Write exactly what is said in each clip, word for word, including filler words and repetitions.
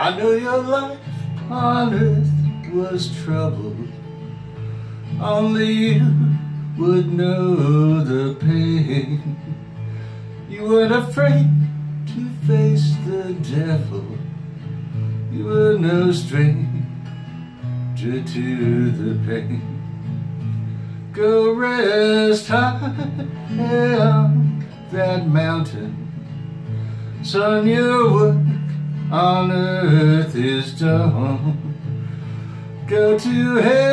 I know your life on earth was troubled. Only you would know the pain. You weren't afraid to face the devil. You were no stranger to the pain. Go rest high on that mountain. Son, your work on earth is done. Go to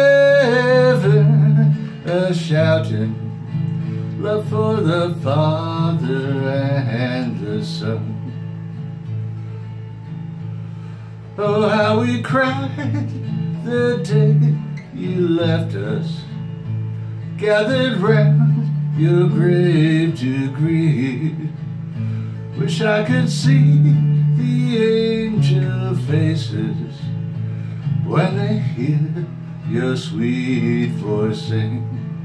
heaven a-shouting love for the Father and the Son. Oh, how we cried the day you left us, gathered round your grave to grieve. Wish I could see the angel faces when they hear your sweet voice sing.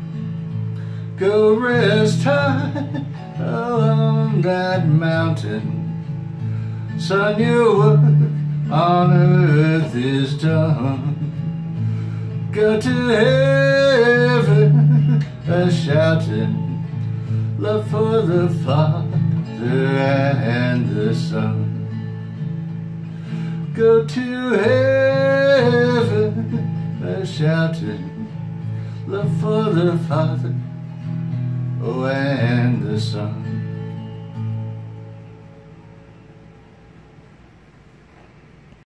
Go rest high on that mountain. Son, your work on earth is done. Go to heaven a-shouting love for the Father and the Son. Go to heaven a-shouting love for the Father, oh, and the Son.